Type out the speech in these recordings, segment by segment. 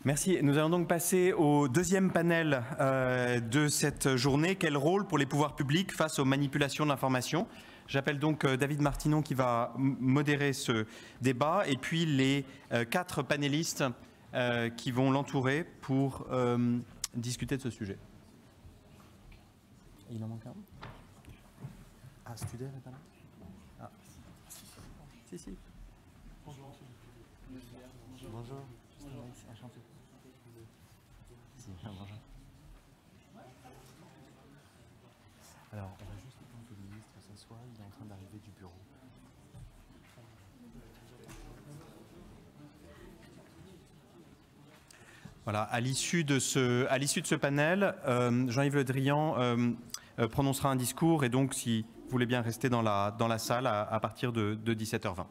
Merci. Nous allons donc passer au deuxième panel de cette journée. Quel rôle pour les pouvoirs publics face aux manipulations de l'information? J'appelle donc David Martinon qui va modérer ce débat et puis les 4 panélistes qui vont l'entourer pour discuter de ce sujet. Il en manque un? Ah, Studer n'est pas là? Ah. Si. Bonjour. Bonjour. Enchanté. Bonjour. Alors, on va juste attendre que le ministre s'assoie, il est en train d'arriver du bureau. Voilà, à l'issue de ce panel, Jean-Yves Le Drian prononcera un discours et donc, si vous voulez bien rester dans la salle à partir de 17h20.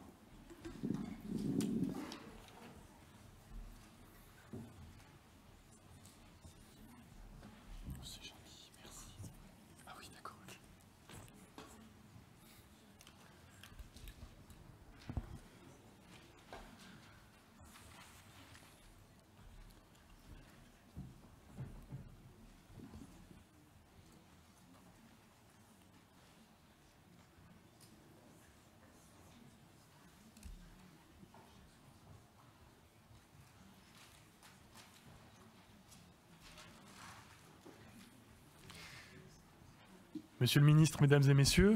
Monsieur le ministre, mesdames et messieurs,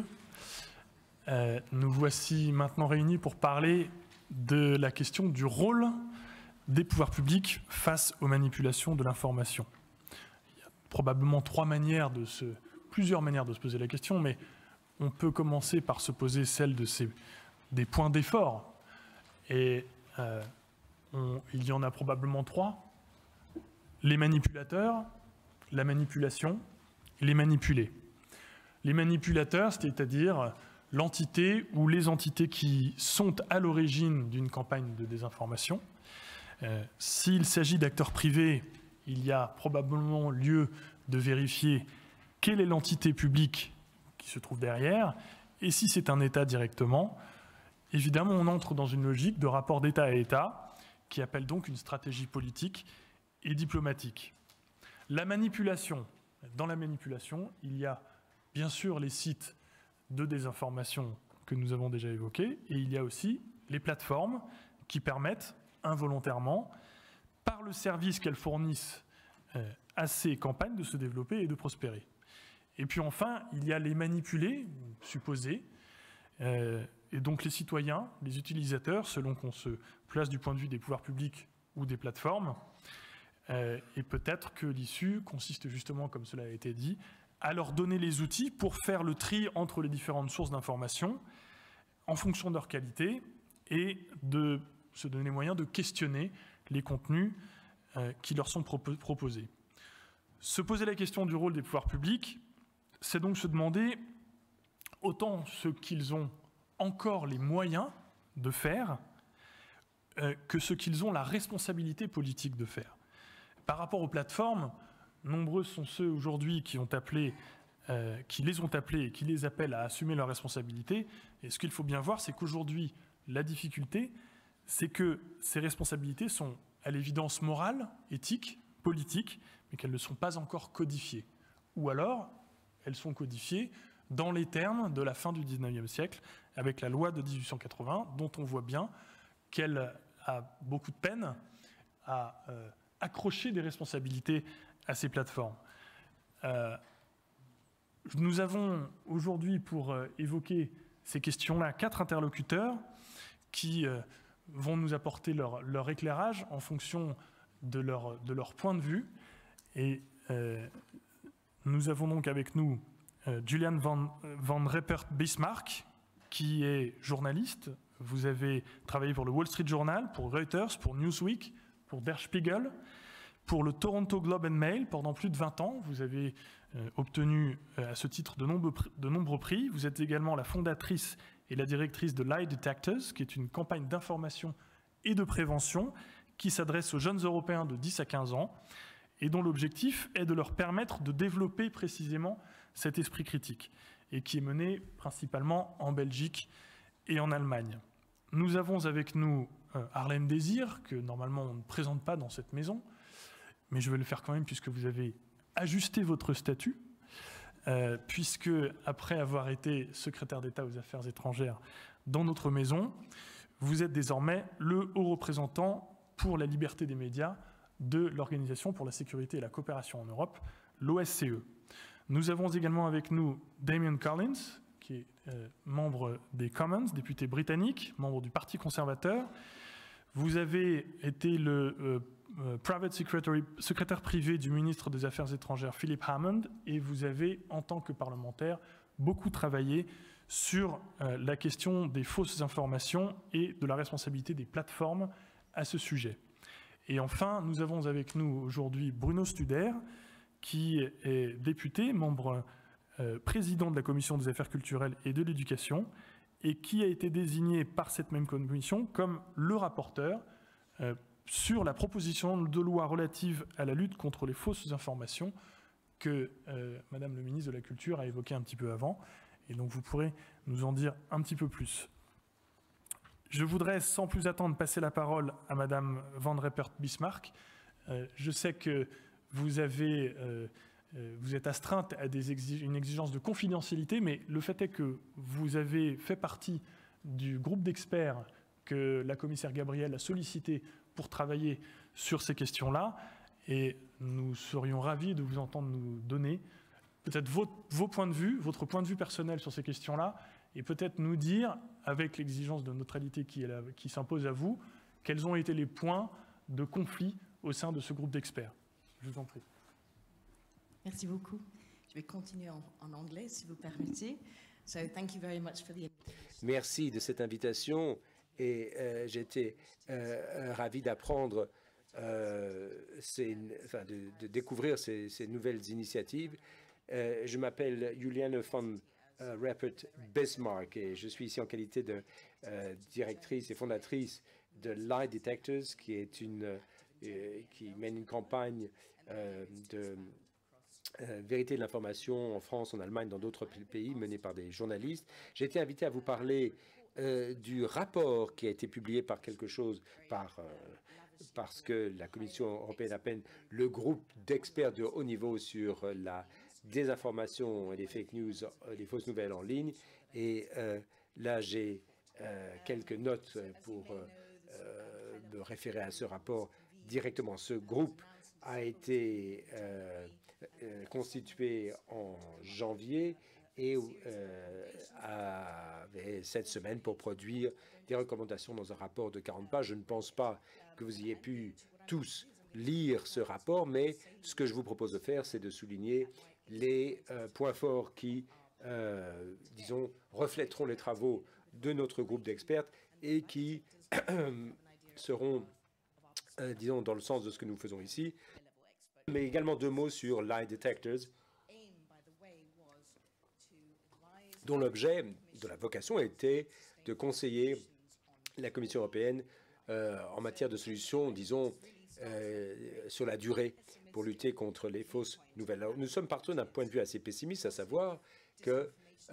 nous voici maintenant réunis pour parler de la question du rôle des pouvoirs publics face aux manipulations de l'information. Il y a probablement plusieurs manières de se poser la question, mais on peut commencer par se poser celle des points d'effort. Et il y en a probablement 3. Les manipulateurs, la manipulation et les manipulés. Les manipulateurs, c'est-à-dire l'entité ou les entités qui sont à l'origine d'une campagne de désinformation. S'il s'agit d'acteurs privés, il y a probablement lieu de vérifier quelle est l'entité publique qui se trouve derrière, et si c'est un État directement, évidemment on entre dans une logique de rapport d'État à État, qui appelle donc une stratégie politique et diplomatique. La manipulation, dans la manipulation, il y a bien sûr les sites de désinformation que nous avons déjà évoqués, et il y a aussi les plateformes qui permettent involontairement, par le service qu'elles fournissent à ces campagnes, de se développer et de prospérer. Et puis enfin, il y a les manipulés, supposés, et donc les citoyens, les utilisateurs, selon qu'on se place du point de vue des pouvoirs publics ou des plateformes, et peut-être que l'issue consiste justement, comme cela a été dit, à leur donner les outils pour faire le tri entre les différentes sources d'information en fonction de leur qualité et de se donner les moyens de questionner les contenus qui leur sont proposés. Se poser la question du rôle des pouvoirs publics, c'est donc se demander autant ce qu'ils ont encore les moyens de faire que ce qu'ils ont la responsabilité politique de faire. Par rapport aux plateformes, nombreux sont ceux aujourd'hui qui les ont appelés et qui les appellent à assumer leurs responsabilités. Et ce qu'il faut bien voir, c'est qu'aujourd'hui, la difficulté, c'est que ces responsabilités sont à l'évidence morales, éthiques, politiques, mais qu'elles ne sont pas encore codifiées. Ou alors, elles sont codifiées dans les termes de la fin du XIXe siècle, avec la loi de 1880, dont on voit bien qu'elle a beaucoup de peine à accrocher des responsabilités à ces plateformes. Nous avons aujourd'hui, pour évoquer ces questions-là, 4 interlocuteurs qui vont nous apporter leur éclairage en fonction de leur point de vue. Et nous avons donc avec nous Julian van Reppert-Bismarck, qui est journaliste. Vous avez travaillé pour le Wall Street Journal, pour Reuters, pour Newsweek, pour Der Spiegel, pour le Toronto Globe and Mail pendant plus de 20 ans. Vous avez obtenu à ce titre de nombreux prix. Vous êtes également la fondatrice et la directrice de Lie Detectors, qui est une campagne d'information et de prévention qui s'adresse aux jeunes Européens de 10 à 15 ans et dont l'objectif est de leur permettre de développer précisément cet esprit critique et qui est menée principalement en Belgique et en Allemagne. Nous avons avec nous Harlem Désir, que normalement on ne présente pas dans cette maison, mais je vais le faire quand même puisque vous avez ajusté votre statut, puisque après avoir été secrétaire d'État aux Affaires étrangères dans notre maison, vous êtes désormais le haut représentant pour la liberté des médias de l'Organisation pour la sécurité et la coopération en Europe, l'OSCE. Nous avons également avec nous Damien Collins, qui est membre des Commons, député britannique, membre du Parti conservateur. Vous avez été le secrétaire privé du ministre des Affaires étrangères Philip Hammond, et vous avez, en tant que parlementaire, beaucoup travaillé sur la question des fausses informations et de la responsabilité des plateformes à ce sujet. Et enfin, nous avons avec nous aujourd'hui Bruno Studer, qui est député, membre président de la Commission des affaires culturelles et de l'éducation, et qui a été désigné par cette même commission comme le rapporteur sur la proposition de loi relative à la lutte contre les fausses informations que Madame le ministre de la Culture a évoqué un petit peu avant. Et donc vous pourrez nous en dire un petit peu plus. Je voudrais sans plus attendre passer la parole à Madame Van Reppert-Bismarck. Je sais que vous êtes astreinte à une exigence de confidentialité, mais le fait est que vous avez fait partie du groupe d'experts que la commissaire Gabriel a sollicité pour travailler sur ces questions-là, et nous serions ravis de vous entendre nous donner peut-être vos points de vue, votre point de vue personnel sur ces questions-là, et peut-être nous dire, avec l'exigence de neutralité qui s'impose à vous, quels ont été les points de conflit au sein de ce groupe d'experts. Je vous en prie. Merci beaucoup. Je vais continuer en anglais, si vous permettez. So, thank you very much for the... Merci de cette invitation, et j'étais ravi d'apprendre, de découvrir ces nouvelles initiatives. Je m'appelle Juliane Van Reppert-Bismarck et je suis ici en qualité de directrice et fondatrice de Lie Detectors, qui mène une campagne de vérité de l'information en France, en Allemagne, dans d'autres pays, menée par des journalistes. J'ai été invité à vous parler du rapport qui a été publié par parce que la Commission européenne appelle le groupe d'experts de haut niveau sur la désinformation et les fake news, les fausses nouvelles en ligne. Et là, j'ai quelques notes pour me référer à ce rapport directement. Ce groupe a été constitué en janvier et avait 7 semaines pour produire des recommandations dans un rapport de 40 pages. Je ne pense pas que vous ayez pu tous lire ce rapport, mais ce que je vous propose de faire, c'est de souligner les points forts qui, disons, reflèteront les travaux de notre groupe d'experts et qui seront, disons, dans le sens de ce que nous faisons ici. Mais également 2 mots sur Lie Detectors, dont l'objet de la vocation était de conseiller la Commission européenne en matière de solutions, disons, sur la durée pour lutter contre les fausses nouvelles. Alors, nous sommes partis d'un point de vue assez pessimiste, à savoir que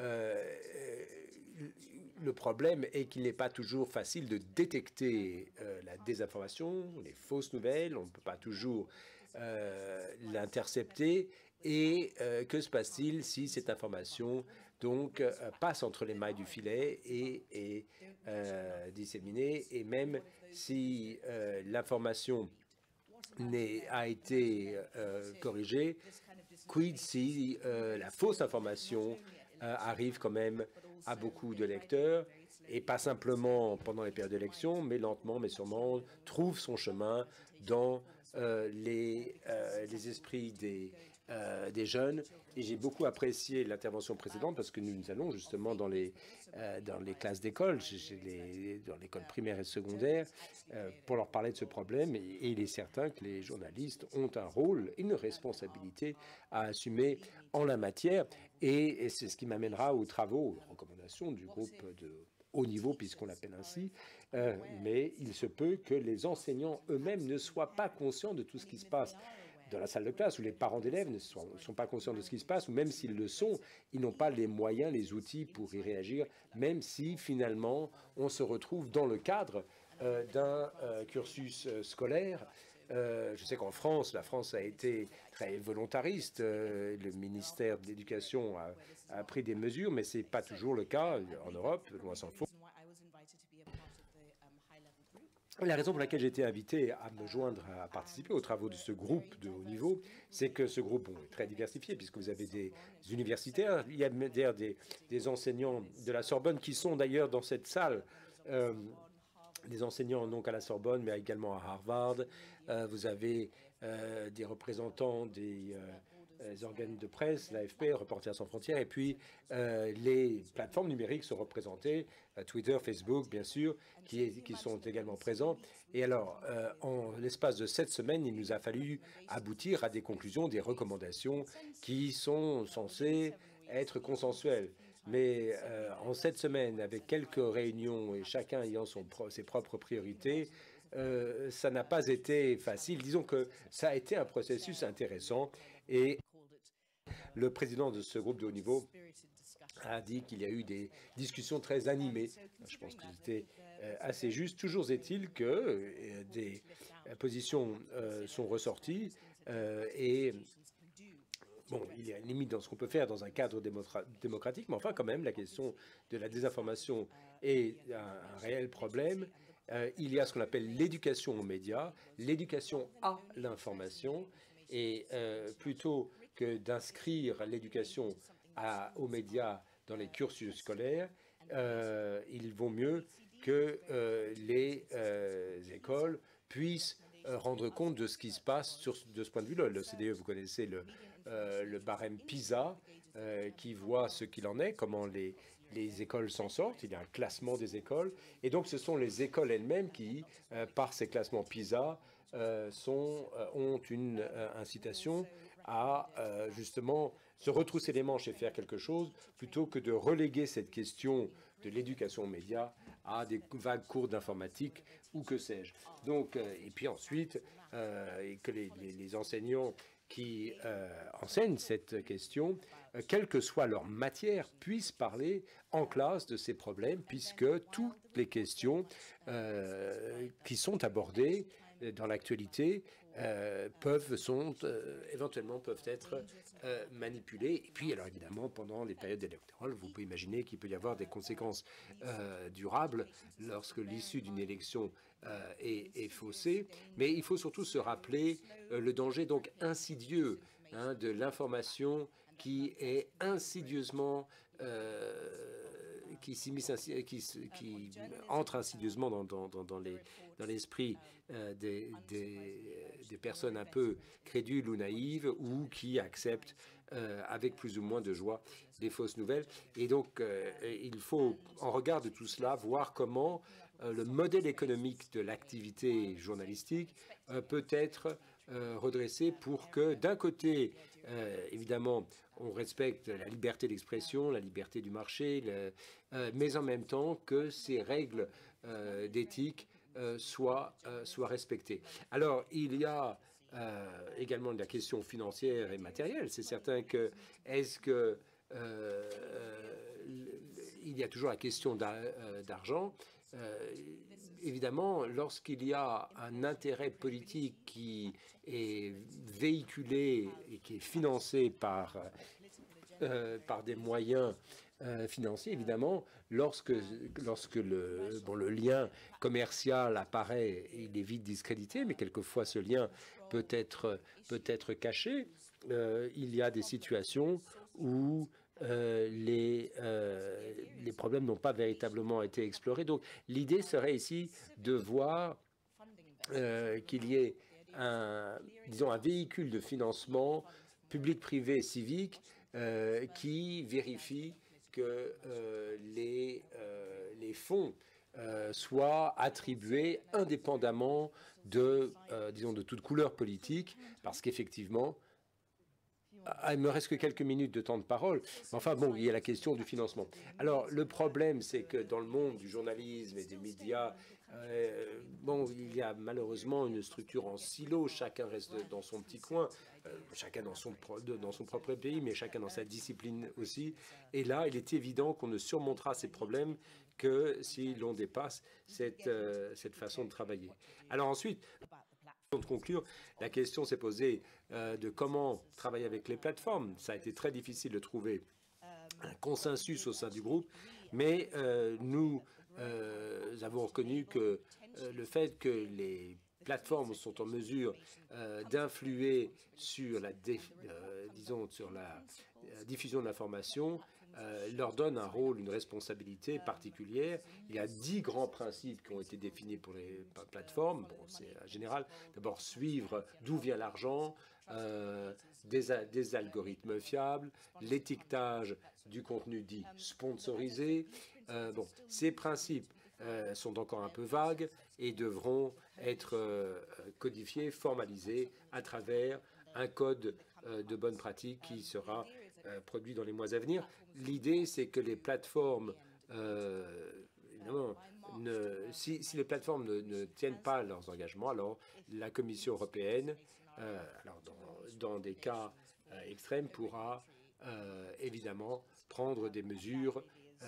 le problème est qu'il n'est pas toujours facile de détecter la désinformation, les fausses nouvelles, on ne peut pas toujours l'intercepter. Et que se passe-t-il si cette information donc passe entre les mailles du filet et est disséminée, et même si l'information a été corrigée, quid si la fausse information arrive quand même à beaucoup de lecteurs, et pas simplement pendant les périodes d'élection, mais lentement, mais sûrement, trouve son chemin dans les esprits des jeunes. Et j'ai beaucoup apprécié l'intervention précédente parce que nous allons justement dans les classes d'école, dans l'école primaire et secondaire, pour leur parler de ce problème. Et il est certain que les journalistes ont un rôle, une responsabilité à assumer en la matière. Et c'est ce qui m'amènera aux travaux, aux recommandations du groupe de haut niveau, puisqu'on l'appelle ainsi. Mais il se peut que les enseignants eux-mêmes ne soient pas conscients de tout ce qui se passe dans la salle de classe, où les parents d'élèves ne sont pas conscients de ce qui se passe, ou même s'ils le sont, ils n'ont pas les moyens, les outils pour y réagir, même si finalement on se retrouve dans le cadre d'un cursus scolaire. Je sais qu'en France, la France a été très volontariste. Le ministère de l'Éducation a pris des mesures, mais ce n'est pas toujours le cas en Europe, loin s'en faut. La raison pour laquelle j'ai été invité à me joindre, à participer aux travaux de ce groupe de haut niveau, c'est que ce groupe est très diversifié, puisque vous avez des universitaires, il y a d'ailleurs des enseignants de la Sorbonne qui sont d'ailleurs dans cette salle, des enseignants donc à la Sorbonne, mais également à Harvard. Vous avez des représentants des organes de presse, l'AFP, Reporters sans frontières, et puis les plateformes numériques sont représentées, Twitter, Facebook, bien sûr, qui sont également présents. Et alors, en l'espace de 7 semaines, il nous a fallu aboutir à des conclusions, des recommandations qui sont censées être consensuelles. Mais en 7 semaines, avec quelques réunions et chacun ayant ses propres priorités, ça n'a pas été facile. Disons que ça a été un processus intéressant et le président de ce groupe de haut niveau a dit qu'il y a eu des discussions très animées. Je pense que c'était assez juste. Toujours est-il que des positions sont ressorties et bon, il y a une limite dans ce qu'on peut faire dans un cadre démocratique, mais enfin quand même, la question de la désinformation est un réel problème. Il y a ce qu'on appelle l'éducation aux médias, l'éducation à l'information, et plutôt que d'inscrire l'éducation aux médias dans les cursus scolaires, il vaut mieux que les écoles puissent rendre compte de ce qui se passe de ce point de vue-là. Le CDE, vous connaissez le barème PISA qui voit ce qu'il en est, comment les écoles s'en sortent. Il y a un classement des écoles. Et donc, ce sont les écoles elles-mêmes qui, par ces classements PISA, ont une incitation à justement se retrousser les manches et faire quelque chose, plutôt que de reléguer cette question de l'éducation aux médias à des vagues cours d'informatique ou que sais-je. Donc, et puis ensuite, que les enseignants qui enseignent cette question, quelle que soit leur matière, puissent parler en classe de ces problèmes, puisque toutes les questions qui sont abordées dans l'actualité éventuellement peuvent être manipulées. Et puis, alors évidemment, pendant les périodes électorales, vous pouvez imaginer qu'il peut y avoir des conséquences durables lorsque l'issue d'une élection est faussée. Mais il faut surtout se rappeler le danger donc insidieux de l'information qui est insidieusement qui entre insidieusement dans l'esprit des personnes un peu crédules ou naïves ou qui acceptent avec plus ou moins de joie des fausses nouvelles. Et donc, il faut, en regard de tout cela, voir comment le modèle économique de l'activité journalistique peut être redressé pour que, d'un côté, évidemment, on respecte la liberté d'expression, la liberté du marché, mais en même temps que ces règles d'éthique soient respectées. Alors, il y a également la question financière et matérielle. C'est certain que il y a toujours la question d'argent. Évidemment, lorsqu'il y a un intérêt politique qui est véhiculé et qui est financé par des moyens financiers, évidemment, lorsque le lien commercial apparaît, il est vite discrédité, mais quelquefois ce lien peut être caché. Il y a des situations où les problèmes n'ont pas véritablement été explorés. Donc l'idée serait ici de voir qu'il y ait un véhicule de financement public-privé civique qui vérifie que les fonds soient attribués indépendamment de toute couleur politique, parce qu'effectivement, il me reste que quelques minutes de temps de parole. Mais enfin, bon, il y a la question du financement. Alors, le problème, c'est que dans le monde du journalisme et des médias, bon, il y a malheureusement une structure en silo. Chacun reste dans son petit coin, chacun dans son propre pays, mais chacun dans sa discipline aussi. Et là, il est évident qu'on ne surmontera ces problèmes que si l'on dépasse cette façon de travailler. Alors ensuite, de conclure, la question s'est posée de comment travailler avec les plateformes. Ça a été très difficile de trouver un consensus au sein du groupe, mais nous avons reconnu que le fait que les plateformes sont en mesure d'influer sur disons, sur la diffusion de l'information leur donne un rôle, une responsabilité particulière. Il y a 10 grands principes qui ont été définis pour les plateformes. Bon, c'est en général, d'abord, suivre d'où vient l'argent, des algorithmes fiables, l'étiquetage du contenu dit sponsorisé. Bon, ces principes sont encore un peu vagues et devront être codifiés, formalisés à travers un code de bonne pratique qui sera produit dans les mois à venir. L'idée, c'est que les plateformes, évidemment, si les plateformes ne tiennent pas leurs engagements, alors la Commission européenne, alors dans des cas extrêmes, pourra évidemment prendre des mesures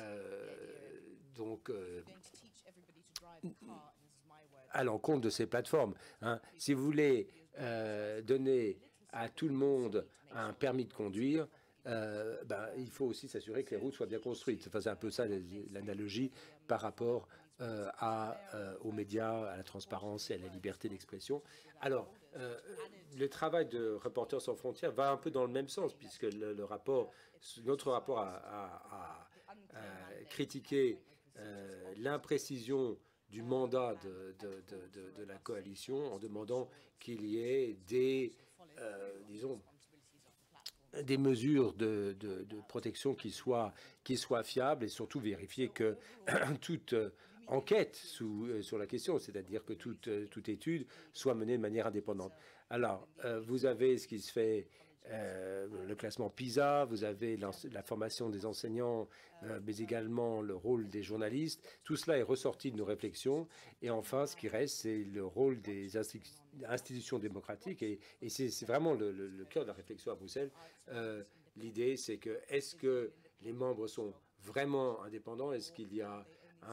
à l'encontre de ces plateformes. Hein. Si vous voulez donner à tout le monde un permis de conduire, il faut aussi s'assurer que les routes soient bien construites. Enfin, c'est un peu ça l'analogie par rapport aux médias, à la transparence et à la liberté d'expression. Alors, le travail de Reporters sans frontières va un peu dans le même sens, puisque notre rapport a critiqué l'imprécision du mandat de la coalition en demandant qu'il y ait disons, des mesures de protection qui soient fiables et surtout vérifier que toute enquête sur la question, c'est-à-dire que toute étude soit menée de manière indépendante. Alors, vous avez ce qui se fait, le classement PISA, vous avez la formation des enseignants, mais également le rôle des journalistes. Tout cela est ressorti de nos réflexions. Et enfin, ce qui reste, c'est le rôle des institutions démocratiques. Et c'est vraiment le cœur de la réflexion à Bruxelles. L'idée, c'est que est-ce que les membres sont vraiment indépendants? Est-ce qu'il y a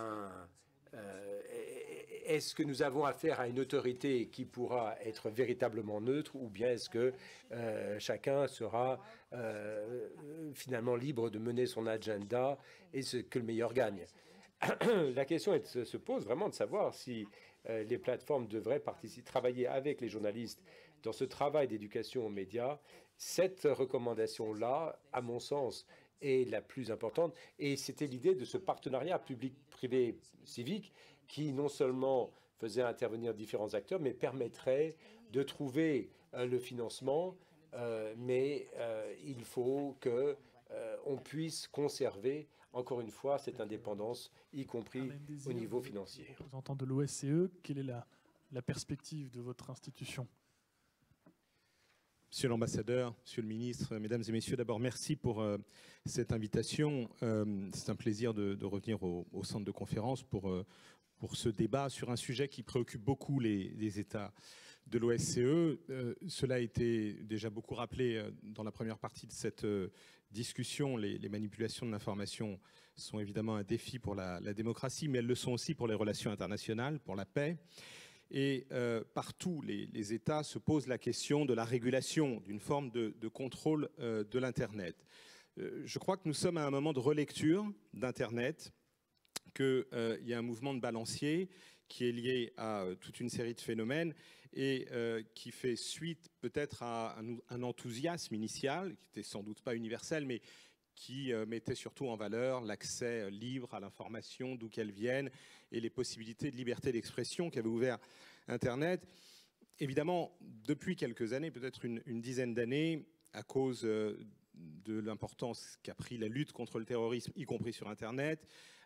est-ce que nous avons affaire à une autorité qui pourra être véritablement neutre, ou bien est-ce que chacun sera finalement libre de mener son agenda et que le meilleur gagne? La question se pose vraiment de savoir si les plateformes devraient travailler avec les journalistes dans ce travail d'éducation aux médias. Cette recommandation-là, à mon sens, est la plus importante. Et c'était l'idée de ce partenariat public-privé-civique qui non seulement faisait intervenir différents acteurs, mais permettrait de trouver le financement. Mais il faut qu'on puisse conserver, encore une fois, cette indépendance, y compris au niveau financier. Représentant de l'OSCE, quelle est la perspective de votre institution? Monsieur l'ambassadeur, monsieur le ministre, mesdames et messieurs, d'abord merci pour cette invitation. C'est un plaisir de revenir au centre de conférence pour ce débat sur un sujet qui préoccupe beaucoup les États de l'OSCE. Cela a été déjà beaucoup rappelé dans la première partie de cette discussion. Les manipulations de l'information sont évidemment un défi pour la démocratie, mais elles le sont aussi pour les relations internationales, pour la paix. Et partout, les États se posent la question de la régulation, d'une forme de contrôle de l'Internet. Je crois que nous sommes à un moment de relecture d'Internet, qu'il y a un mouvement de balancier qui est lié à toute une série de phénomènes et qui fait suite peut-être à un enthousiasme initial, qui n'était sans doute pas universel, mais qui mettait surtout en valeur l'accès libre à l'information, d'où qu'elle vienne, et les possibilités de liberté d'expression qu'avait ouvert Internet. Évidemment, depuis quelques années, peut-être une dizaine d'années, à cause de l'importance qu'a pris la lutte contre le terrorisme, y compris sur Internet,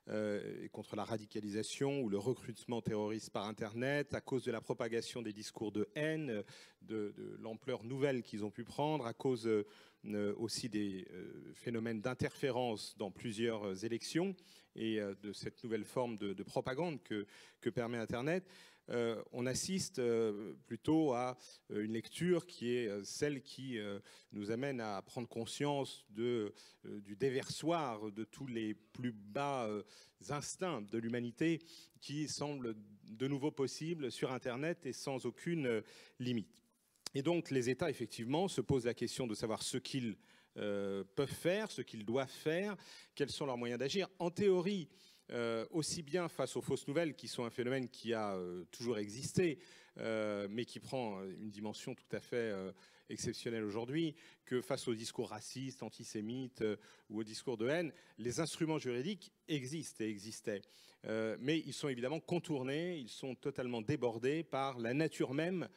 et contre la radicalisation ou le recrutement terroriste par Internet, à cause de la propagation des discours de haine, de l'ampleur nouvelle qu'ils ont pu prendre, à cause aussi des phénomènes d'interférence dans plusieurs élections et de cette nouvelle forme de propagande que permet Internet. On assiste plutôt à une lecture qui est celle qui nous amène à prendre conscience du déversoir de tous les plus bas instincts de l'humanité qui semblent de nouveau possibles sur Internet et sans aucune limite. Et donc les États, effectivement, se posent la question de savoir ce qu'ils peuvent faire, ce qu'ils doivent faire, quels sont leurs moyens d'agir. En théorie, aussi bien face aux fausses nouvelles, qui sont un phénomène qui a toujours existé, mais qui prend une dimension tout à fait exceptionnelle aujourd'hui, que face aux discours racistes, antisémites ou aux discours de haine, les instruments juridiques existent et existaient. Mais ils sont évidemment contournés, ils sont totalement débordés par la nature même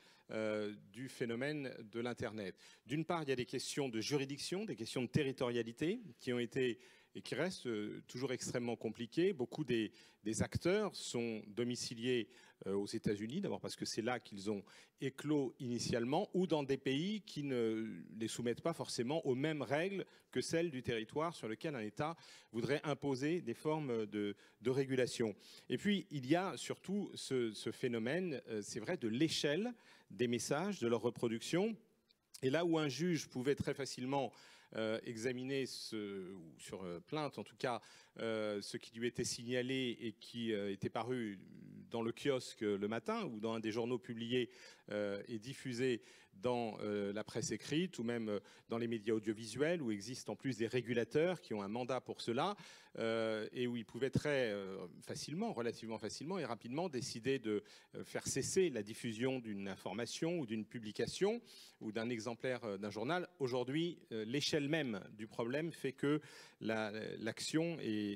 du phénomène de l'Internet. D'une part, il y a des questions de juridiction, des questions de territorialité qui ont été et qui restent toujours extrêmement compliquées. Beaucoup des acteurs sont domiciliés aux États-Unis, d'abord parce que c'est là qu'ils ont éclos initialement, ou dans des pays qui ne les soumettent pas forcément aux mêmes règles que celles du territoire sur lequel un État voudrait imposer des formes de régulation. Et puis, il y a surtout ce phénomène, c'est vrai, de l'échelle des messages, de leur reproduction. Et là où un juge pouvait très facilement examiner ou sur plainte en tout cas, ce qui lui était signalé et qui était paru dans le kiosque le matin ou dans un des journaux publiés et diffusé dans la presse écrite ou même dans les médias audiovisuels où existent en plus des régulateurs qui ont un mandat pour cela et où ils pouvaient très facilement, relativement facilement et rapidement décider de faire cesser la diffusion d'une information ou d'une publication ou d'un exemplaire d'un journal. Aujourd'hui, l'échelle même du problème fait que l'action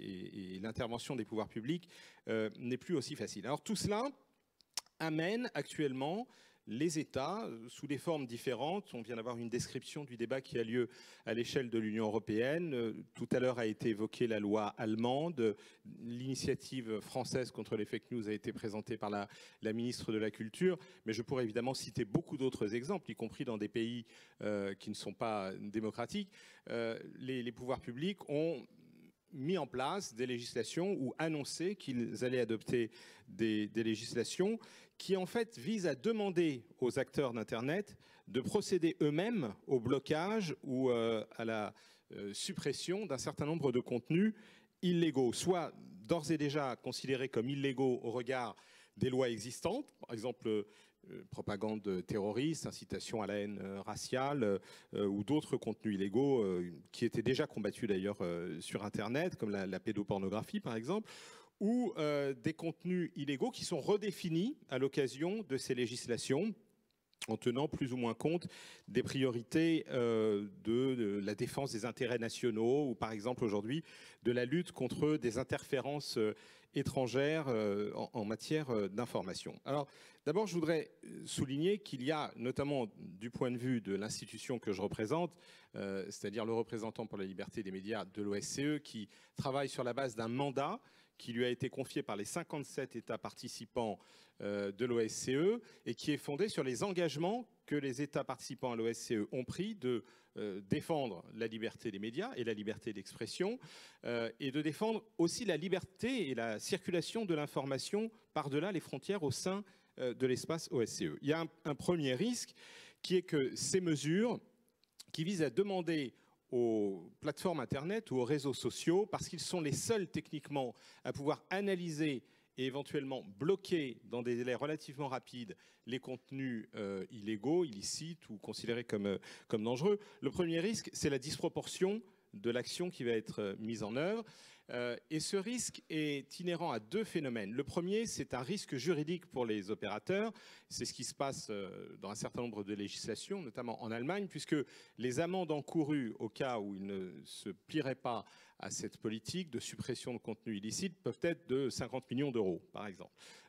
et l'intervention des pouvoirs publics n'est plus aussi facile. Alors tout cela amène actuellement les États, sous des formes différentes, on vient d'avoir une description du débat qui a lieu à l'échelle de l'Union européenne. Tout à l'heure a été évoquée la loi allemande. L'initiative française contre les fake news a été présentée par la ministre de la Culture. Mais je pourrais évidemment citer beaucoup d'autres exemples, y compris dans des pays qui ne sont pas démocratiques. Les pouvoirs publics ont mis en place des législations ou annoncé qu'ils allaient adopter des législations qui en fait visent à demander aux acteurs d'Internet de procéder eux-mêmes au blocage ou à la suppression d'un certain nombre de contenus illégaux, soit d'ores et déjà considérés comme illégaux au regard des lois existantes, par exemple propagande terroriste, incitation à la haine raciale ou d'autres contenus illégaux qui étaient déjà combattus d'ailleurs sur Internet, comme la pédopornographie par exemple, ou des contenus illégaux qui sont redéfinis à l'occasion de ces législations en tenant plus ou moins compte des priorités de la défense des intérêts nationaux ou par exemple aujourd'hui de la lutte contre des interférences étrangères en matière d'information. Alors d'abord je voudrais souligner qu'il y a notamment du point de vue de l'institution que je représente, c'est-à-dire le représentant pour la liberté des médias de l'OSCE qui travaille sur la base d'un mandat qui lui a été confié par les 57 États participants de l'OSCE et qui est fondé sur les engagements que les États participants à l'OSCE ont pris de défendre la liberté des médias et la liberté d'expression et de défendre aussi la liberté et la circulation de l'information par-delà les frontières au sein de l'espace OSCE. Il y a un premier risque qui est que ces mesures qui visent à demander aux plateformes Internet ou aux réseaux sociaux, parce qu'ils sont les seuls techniquement à pouvoir analyser et éventuellement bloquer dans des délais relativement rapides les contenus illégaux, illicites ou considérés comme dangereux. Le premier risque, c'est la disproportion de l'action qui va être mise en œuvre. Et ce risque est inhérent à deux phénomènes. Le premier, c'est un risque juridique pour les opérateurs. C'est ce qui se passe dans un certain nombre de législations, notamment en Allemagne, puisque les amendes encourues au cas où ils ne se plieraient pas à cette politique de suppression de contenu illicite peuvent être de 50 millions d'euros, par exemple.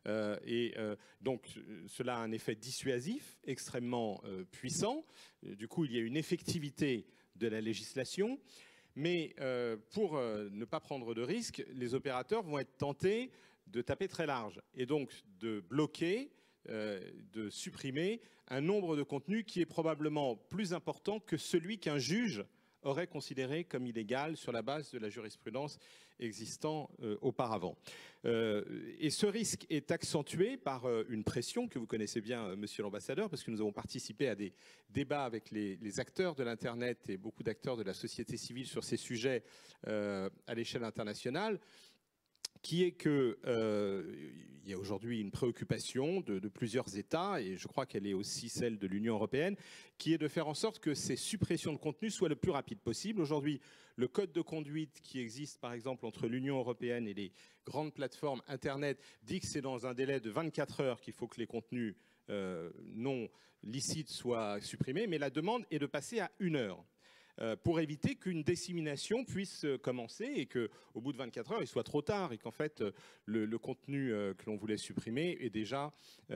Donc, cela a un effet dissuasif extrêmement puissant. Du coup, il y a une effectivité de la législation. Mais pour ne pas prendre de risques, les opérateurs vont être tentés de taper très large et donc de bloquer, de supprimer un nombre de contenus qui est probablement plus important que celui qu'un juge aurait considéré comme illégal sur la base de la jurisprudence existant auparavant. Et ce risque est accentué par une pression que vous connaissez bien, monsieur l'ambassadeur, parce que nous avons participé à des débats avec les acteurs de l'Internet et beaucoup d'acteurs de la société civile sur ces sujets à l'échelle internationale, qui est qu'il y a aujourd'hui une préoccupation de plusieurs États, et je crois qu'elle est aussi celle de l'Union européenne, qui est de faire en sorte que ces suppressions de contenu soient le plus rapide possible. Aujourd'hui, le code de conduite qui existe, par exemple, entre l'Union européenne et les grandes plateformes Internet dit que c'est dans un délai de 24 heures qu'il faut que les contenus non licites soient supprimés, mais la demande est de passer à 1 heure. Pour éviter qu'une dissémination puisse commencer et qu'au bout de 24 heures, il soit trop tard et qu'en fait, le contenu que l'on voulait supprimer est déjà,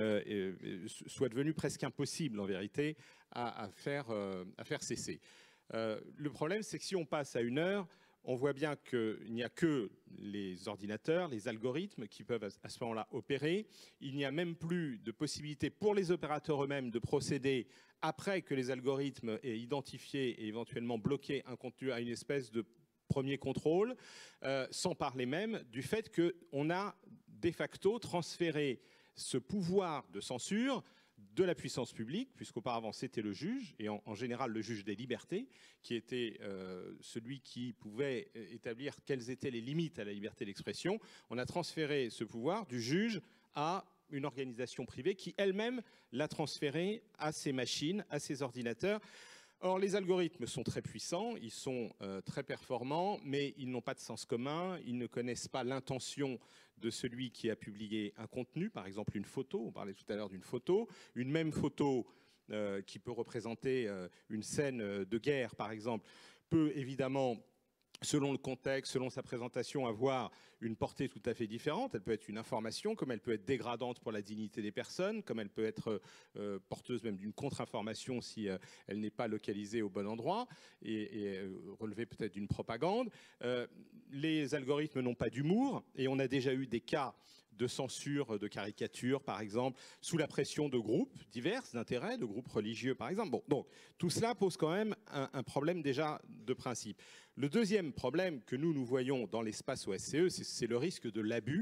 soit devenu presque impossible en vérité à faire cesser. Le problème, c'est que si on passe à 1 heure, on voit bien qu'il n'y a que les ordinateurs, les algorithmes qui peuvent à ce moment-là opérer. Il n'y a même plus de possibilité pour les opérateurs eux-mêmes de procéder après que les algorithmes aient identifié et éventuellement bloqué un contenu à une espèce de premier contrôle, sans parler même du fait qu'on a de facto transféré ce pouvoir de censure de la puissance publique, puisqu'auparavant c'était le juge, et en général le juge des libertés, qui était celui qui pouvait établir quelles étaient les limites à la liberté d'expression. On a transféré ce pouvoir du juge à une organisation privée qui elle-même l'a transféré à ses machines, à ses ordinateurs. Or, les algorithmes sont très puissants, ils sont très performants, mais ils n'ont pas de sens commun, ils ne connaissent pas l'intention de celui qui a publié un contenu, par exemple une photo, on parlait tout à l'heure d'une photo, une même photo qui peut représenter une scène de guerre, par exemple, peut évidemment, selon le contexte, selon sa présentation, avoir une portée tout à fait différente. Elle peut être une information, comme elle peut être dégradante pour la dignité des personnes, comme elle peut être porteuse même d'une contre-information si elle n'est pas localisée au bon endroit et relever peut-être d'une propagande. Les algorithmes n'ont pas d'humour et on a déjà eu des cas de censure, de caricature, par exemple, sous la pression de groupes divers d'intérêts, de groupes religieux, par exemple. Bon, donc, tout cela pose quand même un problème déjà de principe. Le deuxième problème que nous voyons dans l'espace OSCE, c'est le risque de l'abus.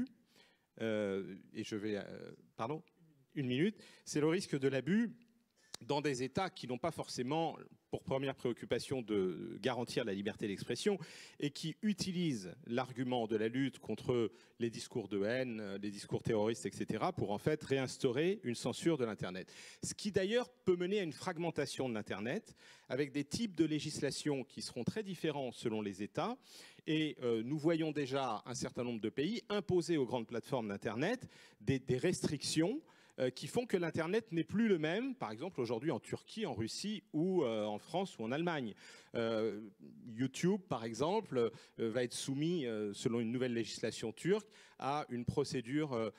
Et je vais... pardon ? 1 minute. C'est le risque de l'abus dans des États qui n'ont pas forcément pour première préoccupation de garantir la liberté d'expression et qui utilisent l'argument de la lutte contre les discours de haine, les discours terroristes, etc., pour en fait réinstaurer une censure de l'Internet. Ce qui d'ailleurs peut mener à une fragmentation de l'Internet avec des types de législation qui seront très différents selon les États. Et nous voyons déjà un certain nombre de pays imposer aux grandes plateformes d'Internet des restrictions qui font que l'Internet n'est plus le même, par exemple aujourd'hui en Turquie, en Russie ou en France ou en Allemagne. YouTube, par exemple, va être soumis, selon une nouvelle législation turque, à une procédure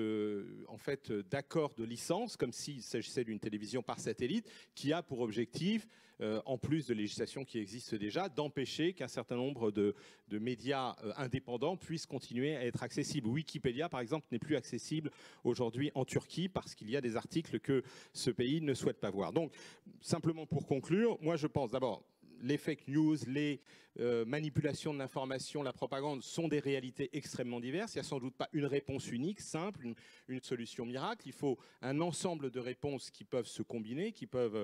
d'accord de licence, comme s'il s'agissait d'une télévision par satellite, qui a pour objectif, en plus de législation qui existe déjà, d'empêcher qu'un certain nombre de médias indépendants puissent continuer à être accessibles. Wikipédia, par exemple, n'est plus accessible aujourd'hui en Turquie parce qu'il y a des articles que ce pays ne souhaite pas voir. Donc, simplement pour conclure, moi je pense d'abord les fake news, les manipulations de l'information, la propagande sont des réalités extrêmement diverses. Il n'y a sans doute pas une réponse unique, simple, une solution miracle. Il faut un ensemble de réponses qui peuvent se combiner, qui peuvent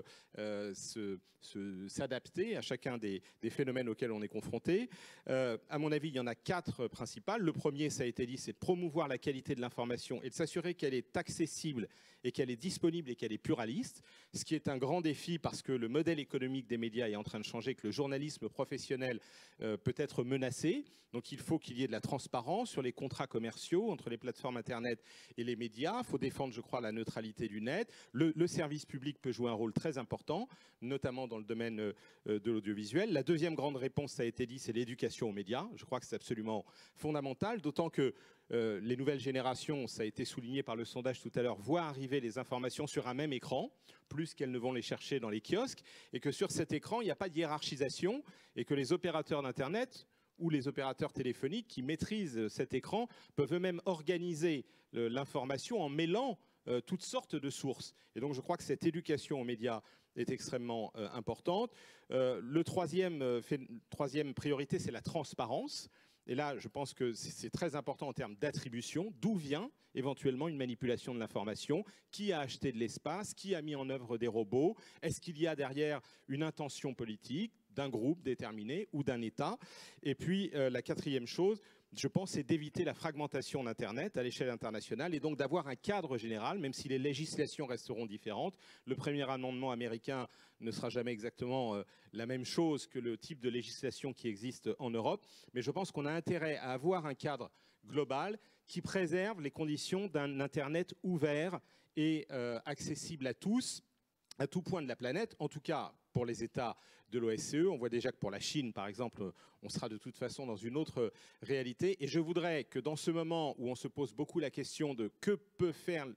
s'adapter à chacun des phénomènes auxquels on est confronté. À mon avis, il y en a 4 principales. Le premier, ça a été dit, c'est de promouvoir la qualité de l'information et de s'assurer qu'elle est accessible et qu'elle est disponible et qu'elle est pluraliste, ce qui est un grand défi parce que le modèle économique des médias est en train de changer, que le journalisme professionnel peut être menacé. Donc il faut qu'il y ait de la transparence sur les contrats commerciaux entre les plateformes Internet et les médias. Il faut défendre, je crois, la neutralité du net. Le service public peut jouer un rôle très important, notamment dans le domaine de l'audiovisuel. La deuxième grande réponse, ça a été dit, c'est l'éducation aux médias. Je crois que c'est absolument fondamental, d'autant que les nouvelles générations, ça a été souligné par le sondage tout à l'heure, voient arriver les informations sur un même écran, plus qu'elles ne vont les chercher dans les kiosques, et que sur cet écran, il n'y a pas de hiérarchisation, et que les opérateurs d'Internet ou les opérateurs téléphoniques qui maîtrisent cet écran peuvent eux-mêmes organiser l'information en mêlant toutes sortes de sources. Et donc je crois que cette éducation aux médias est extrêmement importante. Le troisième priorité, c'est la transparence. Et là, je pense que c'est très important en termes d'attribution. D'où vient éventuellement une manipulation de l'information? Qui a acheté de l'espace? Qui a mis en œuvre des robots? Est-ce qu'il y a derrière une intention politique d'un groupe déterminé ou d'un État? Et puis, la quatrième chose, je pense, c'est d'éviter la fragmentation d'Internet à l'échelle internationale et donc d'avoir un cadre général, même si les législations resteront différentes. Le premier amendement américain ne sera jamais exactement la même chose que le type de législation qui existe en Europe, mais je pense qu'on a intérêt à avoir un cadre global qui préserve les conditions d'un Internet ouvert et accessible à tous, à tout point de la planète, en tout cas pour les États de l'OSCE. On voit déjà que pour la Chine, par exemple, on sera de toute façon dans une autre réalité. Et je voudrais que dans ce moment où on se pose beaucoup la question de que peuvent faire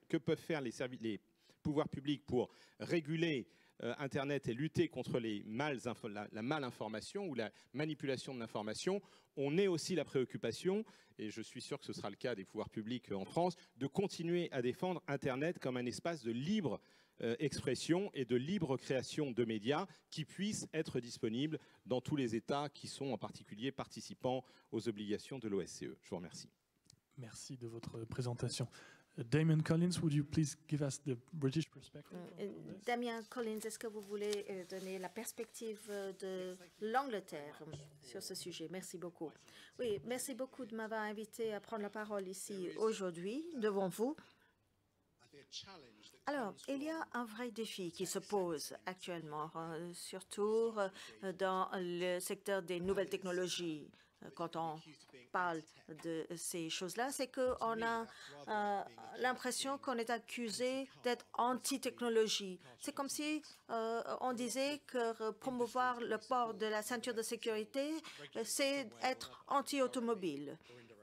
les pouvoirs publics pour réguler Internet et lutter contre la malinformation ou la manipulation de l'information, on ait aussi la préoccupation, et je suis sûr que ce sera le cas des pouvoirs publics en France, de continuer à défendre Internet comme un espace de libre expression et de libre création de médias qui puissent être disponibles dans tous les États qui sont en particulier participants aux obligations de l'OSCE. Je vous remercie. Merci de votre présentation. Damien Collins, would you please give us the British perspective? Damien Collins, est-ce que vous voulez donner la perspective de l'Angleterre sur ce sujet? Merci beaucoup. Oui, merci beaucoup de m'avoir invité à prendre la parole ici aujourd'hui devant vous. Alors, il y a un vrai défi qui se pose actuellement, surtout dans le secteur des nouvelles technologies. Quand on parle de ces choses-là, c'est qu'on a l'impression qu'on est accusé d'être anti-technologie. C'est comme si on disait que promouvoir le port de la ceinture de sécurité, c'est être anti-automobile.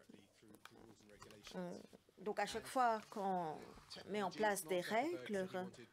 Donc, à chaque fois qu'on met en place des règles,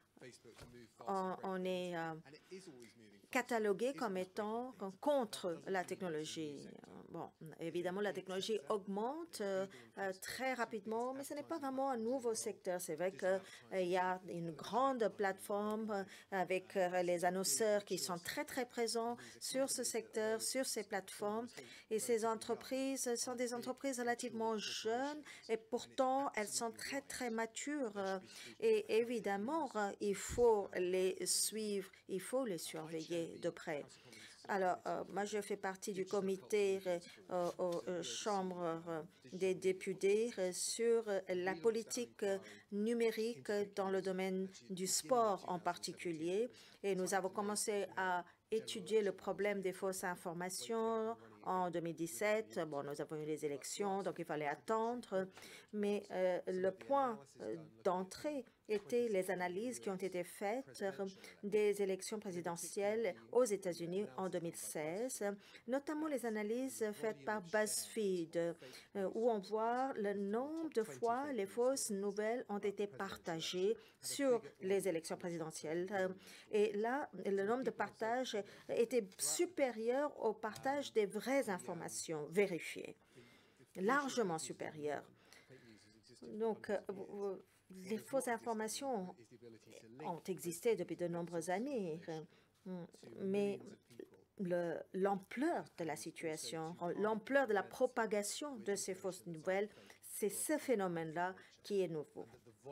on est catalogué comme étant contre la technologie. Bon, évidemment, la technologie augmente très rapidement, mais ce n'est pas vraiment un nouveau secteur. C'est vrai qu'il y a une grande plateforme avec les annonceurs qui sont très, très présents sur ce secteur, sur ces plateformes. Et ces entreprises sont des entreprises relativement jeunes et pourtant, elles sont très, très matures. Et évidemment, il faut les suivre, il faut les surveiller de près. Alors, moi, je fais partie du comité aux chambres des députés sur la politique numérique dans le domaine du sport en particulier. Et nous avons commencé à étudier le problème des fausses informations en 2017. Bon, nous avons eu les élections, donc il fallait attendre. Mais le point d'entrée étaient les analyses qui ont été faites des élections présidentielles aux États-Unis en 2016, notamment les analyses faites par BuzzFeed, où on voit le nombre de fois les fausses nouvelles ont été partagées sur les élections présidentielles. Et là, le nombre de partages était supérieur au partage des vraies informations vérifiées, largement supérieur. Donc, les fausses informations ont existé depuis de nombreuses années, mais l'ampleur de la situation, l'ampleur de la propagation de ces fausses nouvelles, c'est ce phénomène-là qui est nouveau.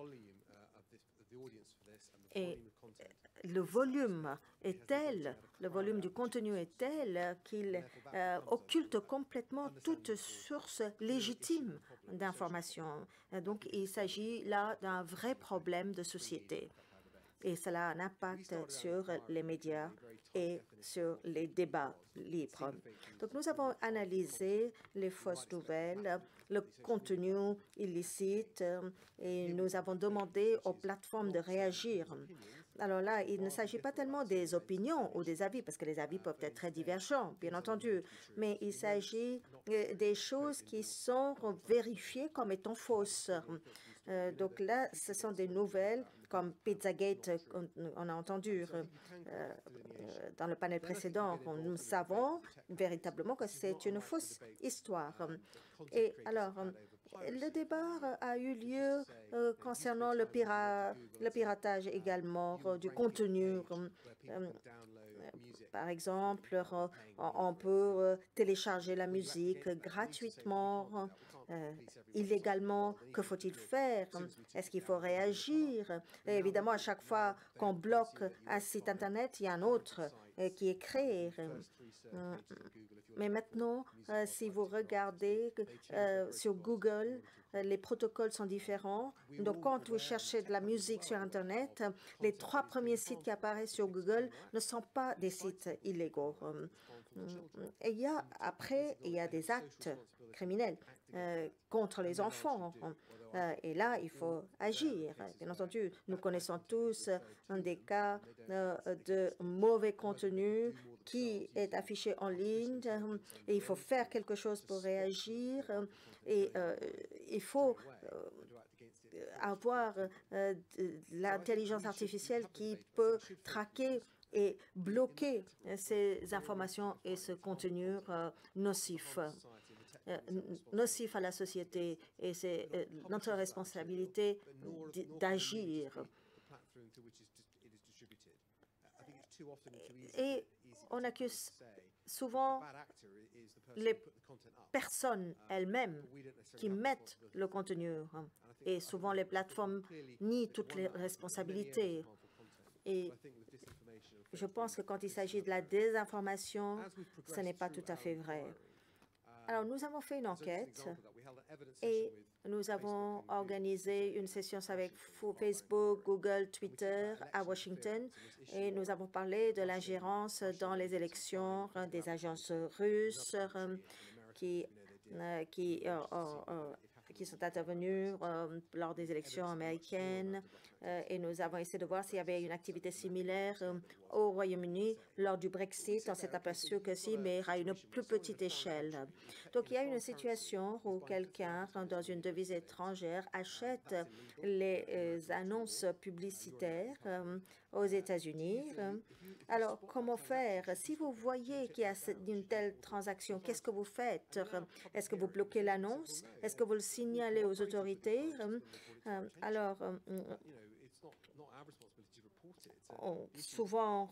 Et le volume est tel, le volume du contenu est tel qu'il occulte complètement toute source légitime d'information. Donc, il s'agit là d'un vrai problème de société. Et cela a un impact sur les médias et sur les débats libres. Donc, nous avons analysé les fausses nouvelles, le contenu illicite, et nous avons demandé aux plateformes de réagir. alors là, il ne s'agit pas tellement des opinions ou des avis, parce que les avis peuvent être très divergents, bien entendu, mais il s'agit des choses qui sont vérifiées comme étant fausses. Donc là, ce sont des nouvelles comme Pizzagate, on a entendu dans le panel précédent. Nous savons véritablement que c'est une fausse histoire. Et alors, le débat a eu lieu concernant le piratage également du contenu. Par exemple, on peut télécharger la musique gratuitement, illégalement. Que faut-il faire? Est-ce qu'il faut réagir? Et évidemment, à chaque fois qu'on bloque un site Internet, il y a un autre qui est créé. Mais maintenant, si vous regardez sur Google, les protocoles sont différents. Donc, quand vous cherchez de la musique sur Internet, les 3 premiers sites qui apparaissent sur Google ne sont pas des sites illégaux. Et après, il y a des actes criminels contre les enfants. Et là, il faut agir. Bien entendu, nous connaissons tous des cas de mauvais contenu qui est affiché en ligne et il faut faire quelque chose pour réagir et il faut avoir l'intelligence artificielle qui peut traquer et bloquer ces informations et ce contenu nocif. Nocif à la société et c'est notre responsabilité d'agir. Et on accuse souvent les personnes elles-mêmes qui mettent le contenu et souvent les plateformes nient toutes les responsabilités. Et je pense que quand il s'agit de la désinformation, ce n'est pas tout à fait vrai. Alors, nous avons fait une enquête et nous avons organisé une session avec Facebook, Google, Twitter à Washington et nous avons parlé de l'ingérence dans les élections des agences russes qui sont intervenus lors des élections américaines et nous avons essayé de voir s'il y avait une activité similaire au Royaume-Uni lors du Brexit. On s'est aperçu que si, mais à une plus petite échelle. Donc, il y a une situation où quelqu'un, dans une devise étrangère, achète les annonces publicitaires aux États-Unis. Alors, comment faire? Si vous voyez qu'il y a une telle transaction, qu'est-ce que vous faites? Est-ce que vous bloquez l'annonce? Est-ce que vous le signalez aux autorités? Alors, souvent,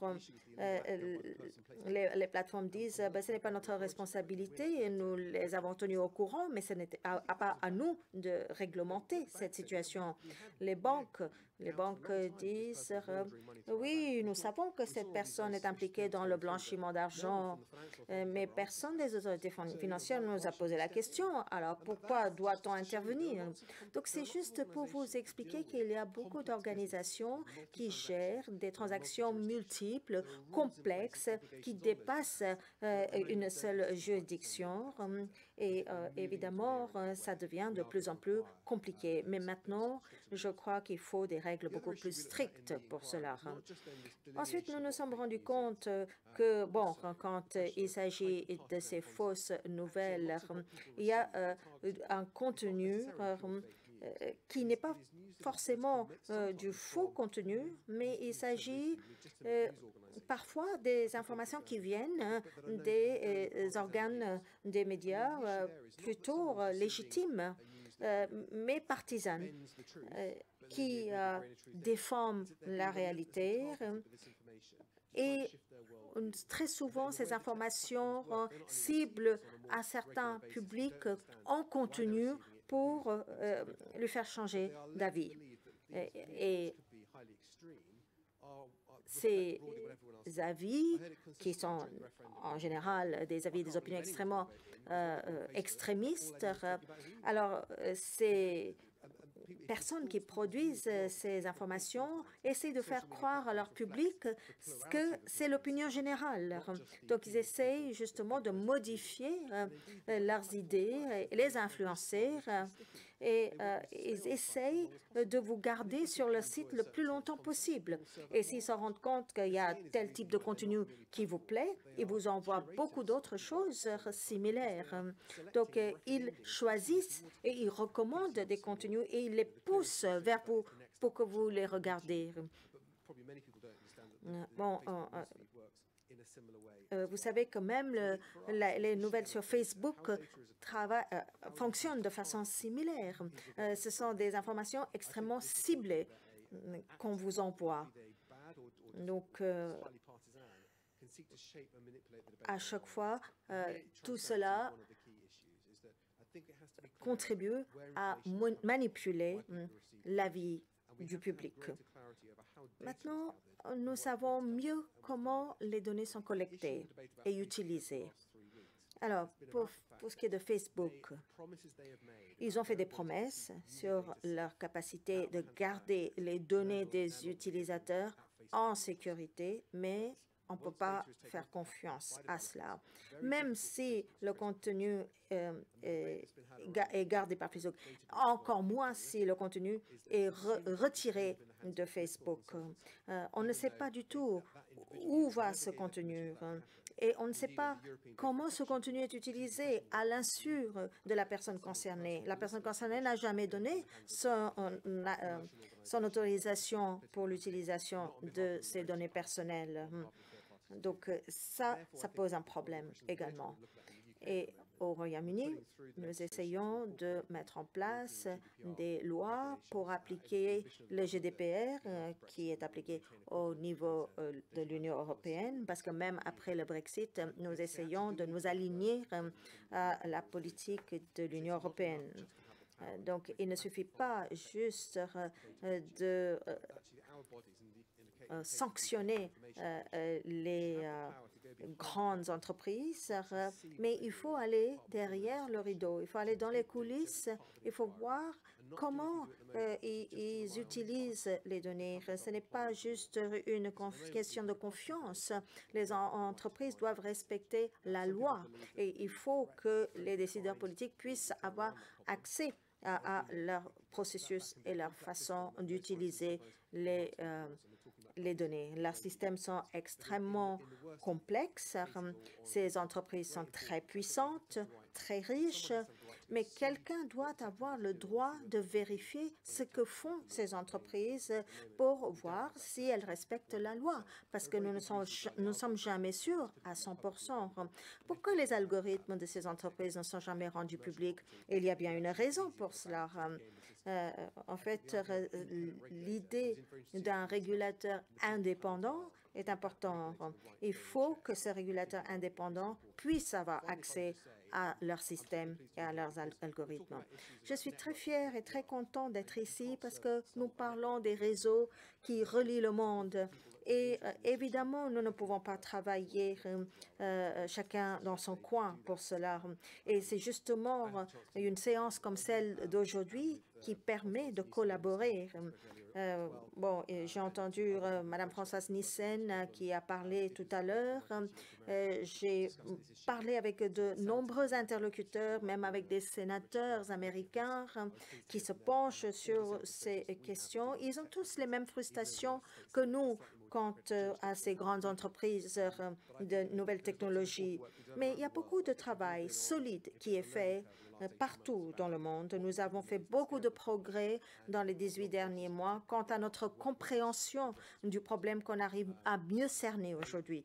les plateformes disent ce n'est pas notre responsabilité, nous les avons tenus au courant, mais ce n'était pas à nous de réglementer cette situation. Les banques disent oui, nous savons que cette personne est impliquée dans le blanchiment d'argent, mais personne des autorités financières nous a posé la question. Alors pourquoi doit-on intervenir? Donc c'est juste pour vous expliquer qu'il y a beaucoup d'organisations qui gèrent des transactions multiples, complexes, qui dépassent une seule juridiction. Et évidemment, ça devient de plus en plus compliqué. Mais maintenant, je crois qu'il faut des règles beaucoup plus strictes pour cela. Ensuite, nous nous sommes rendus compte que, bon, quand il s'agit de ces fausses nouvelles, il y a un contenu qui n'est pas forcément du faux contenu, mais il s'agit parfois des informations qui viennent des organes des médias plutôt légitimes, mais partisanes, qui déforment la réalité. Et très souvent, ces informations ciblent un certain public en contenu pour lui faire changer d'avis. Et ces avis, qui sont en général des avis, des opinions extrêmement extrémistes, alors ces personnes qui produisent ces informations essaient de faire croire à leur public que c'est l'opinion générale. Donc, ils essayent justement de modifier leurs idées et les influencer. et ils essayent de vous garder sur le site le plus longtemps possible. Et s'ils se rendent compte qu'il y a tel type de contenu qui vous plaît, ils vous envoient beaucoup d'autres choses similaires. Donc, ils choisissent et ils recommandent des contenus et ils les poussent vers vous pour que vous les regardez. Bon, vous savez que même les nouvelles sur Facebook fonctionnent de façon similaire. Ce sont des informations extrêmement ciblées qu'on vous envoie. Donc, à chaque fois, tout cela contribue à manipuler la vie du public. Maintenant, nous savons mieux comment les données sont collectées et utilisées. Alors, pour ce qui est de Facebook, ils ont fait des promesses sur leur capacité de garder les données des utilisateurs en sécurité, mais on ne peut pas faire confiance à cela. Même si le contenu est gardé par Facebook, encore moins si le contenu est retiré de Facebook. On ne sait pas du tout où va ce contenu et on ne sait pas comment ce contenu est utilisé à l'insu de la personne concernée. La personne concernée n'a jamais donné son autorisation pour l'utilisation de ces données personnelles. Donc, ça pose un problème également. Et au Royaume-Uni, nous essayons de mettre en place des lois pour appliquer le GDPR qui est appliqué au niveau de l'Union européenne, parce que même après le Brexit, nous essayons de nous aligner à la politique de l'Union européenne. Donc, il ne suffit pas juste de sanctionner les grandes entreprises, mais il faut aller derrière le rideau, il faut aller dans les coulisses, il faut voir comment ils utilisent les données. Ce n'est pas juste une question de confiance. Les entreprises doivent respecter la loi et il faut que les décideurs politiques puissent avoir accès à leur processus et leur façon d'utiliser les données. Leurs systèmes sont extrêmement complexes. Ces entreprises sont très puissantes, très riches, mais quelqu'un doit avoir le droit de vérifier ce que font ces entreprises pour voir si elles respectent la loi, parce que nous ne sommes jamais sûrs à 100%. Pourquoi les algorithmes de ces entreprises ne sont jamais rendus publics? Il y a bien une raison pour cela. En fait, l'idée d'un régulateur indépendant est importante. Il faut que ce régulateur indépendant puisse avoir accès à leurs systèmes et à leurs algorithmes. Je suis très fière et très contente d'être ici parce que nous parlons des réseaux qui relient le monde. Et évidemment, nous ne pouvons pas travailler chacun dans son coin pour cela. Et c'est justement une séance comme celle d'aujourd'hui qui permet de collaborer. Bon, j'ai entendu Madame Françoise Nyssen qui a parlé tout à l'heure. J'ai parlé avec de nombreux interlocuteurs, même avec des sénateurs américains qui se penchent sur ces questions. Ils ont tous les mêmes frustrations que nous quant à ces grandes entreprises de nouvelles technologies. Mais il y a beaucoup de travail solide qui est fait partout dans le monde. Nous avons fait beaucoup de progrès dans les 18 derniers mois quant à notre compréhension du problème qu'on arrive à mieux cerner aujourd'hui.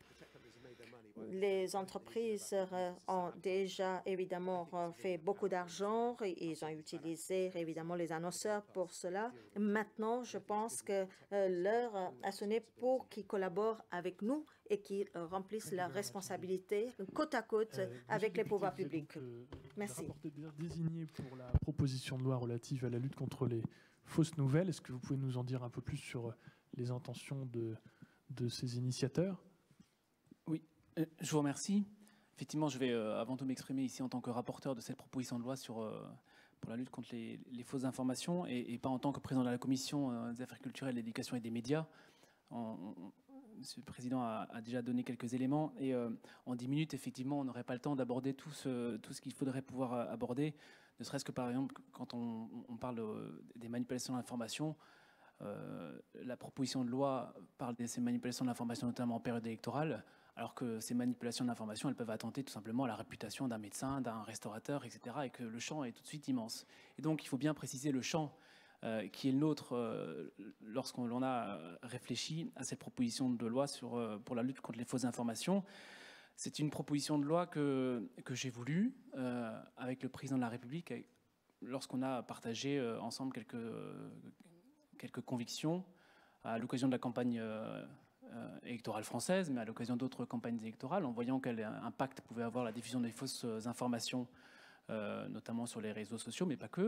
Les entreprises ont déjà évidemment fait beaucoup d'argent et ils ont utilisé évidemment les annonceurs pour cela. Maintenant, je pense que l'heure a sonné pour qu'ils collaborent avec nous et qu'ils remplissent leurs responsabilités côte à côte avec les pouvoirs publics. Merci. Le rapporteur désigné pour la proposition de loi relative à la lutte contre les fausses nouvelles. Est-ce que vous pouvez nous en dire un peu plus sur les intentions de ces initiateurs? Oui. Je vous remercie. Effectivement, je vais avant tout m'exprimer ici en tant que rapporteur de cette proposition de loi pour la lutte contre les fausses informations et pas en tant que président de la Commission des affaires culturelles, de l'éducation et des médias. Monsieur le Président a déjà donné quelques éléments et en 10 minutes, effectivement, on n'aurait pas le temps d'aborder tout ce qu'il faudrait pouvoir aborder. Ne serait-ce que par exemple, quand on parle des manipulations de l'information, la proposition de loi parle de ces manipulations de l'information, notamment en période électorale, alors que ces manipulations d'information, elles peuvent attenter tout simplement à la réputation d'un médecin, d'un restaurateur, etc., et que le champ est tout de suite immense. Et donc, il faut bien préciser le champ qui est le nôtre lorsqu'on a réfléchi à cette proposition de loi pour la lutte contre les fausses informations. C'est une proposition de loi que j'ai voulu avec le président de la République, lorsqu'on a partagé ensemble quelques convictions à l'occasion de la campagne électorale française, mais à l'occasion d'autres campagnes électorales, en voyant quel impact pouvait avoir la diffusion des fausses informations, notamment sur les réseaux sociaux, mais pas que.